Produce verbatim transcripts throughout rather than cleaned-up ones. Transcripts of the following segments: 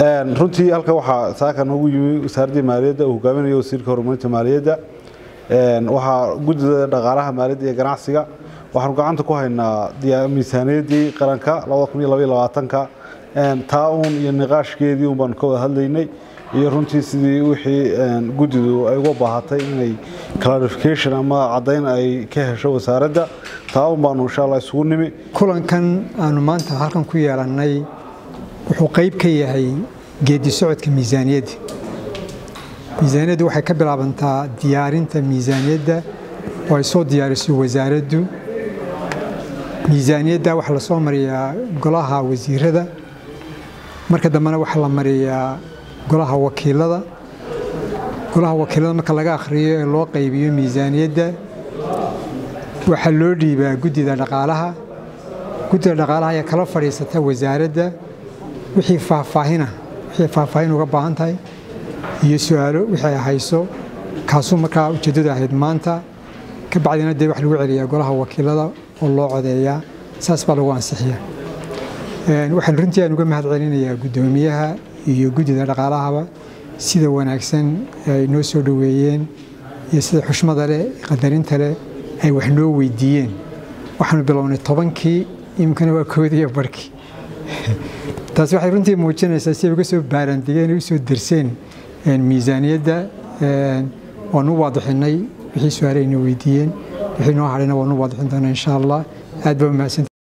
runtii halka waxa saakan ugu yimi wasaaradda maaliyadda uu hogaaminayo wasiirka horumarinta maaliyadda waxa guddiga dhaqaalaha maaliyadda iyo ganacsiga waxaan gacanta ku haynaa miisaaniyaddii qaranka laba kun iyo laba iyo labaatan ka taawun iyo niqaashkeedii baan ka wada hadlaynay iyo runtii sidii wixii guddidu ay uga baahatay inay clarification ama cadayn ay ka hesho wasaaradda taawun baan insha Allah isugu nimi kulankan aanu maanta halkan ku yeelanay wuxuu qayb ka yahay geedi socodka miisaaniyadda miisaaniyadda waxay ka bilaabantaa diyaarinta miisaaniyadda oo ay soo diyaarisay wasaaraddu miisaaniyadda waxa la soo mariyaa golaha wasiirada marka dambena waxa la mariyaa golaha wakiilada golaha wakiilada marka laga akhriyo ee loo qaybiyo miisaaniyadda waxa loo dhiibaa guddida dhaqaalaha guddida dhaqaalaha ayaa kala fadhiisata wasaaradda wixii faahfaahina wixii faahfaahin uga baahan tahay iyo su'aalo wixii ay hayso kaasoo markaa ujeedada ahayd maanta ka bacdina dee wax lagu celiyaa golaha wakiilada oo loo codeeyaa saas baa lagu ansixiyaa waxaan runtii aan uga mahad celinayaa guddoomiyaha iyo guddida dhaqaalahaba sida wanaagsan ay noo soo dhaweeyeen iyo sida xushmada leh qadarinta leh ay wax noo weydiiyeen waxaanu bilownay tobankii imkana waa koodiyo barkii taas waxay runtii muujinaysaa si ay uga soo baarandigeen u soo dirseen miisaaniyadda waanu waadixinay wixii su'aalo ay noo weydiiyeen wixii noo hadhayna waanu waadixin doonaa insha Allah aad baa mahadsan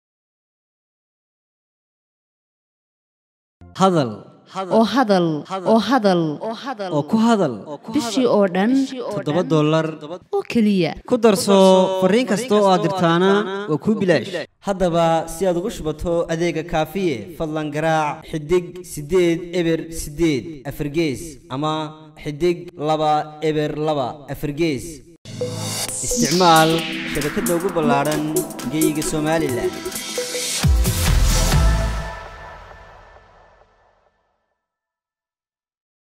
hadal oo hadal oo hadal oo ku hadal bishii oo dhan toddoba dollar oo kaliya ku darso fariin kasta oo aad dirtaana waa ku bilaash haddaba si aad ugu shubato adeega kaafiye fadlan garaac xidig sideed eber sideed afargees ama xidig laba eber laba afargees isticmaal shabakadda ugu ballaaran geyga Soomaaliland